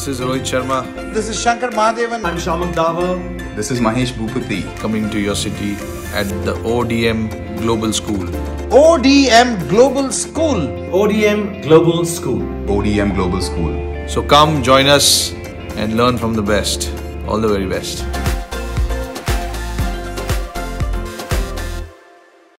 This is Rohit Sharma. This is Shankar Mahadevan. I'm Shamak Dava. This is Mahesh Bhupati. Coming to your city at the ODM Global School. ODM Global School. ODM Global School. ODM Global School. So come join us and learn from the best. All the very best.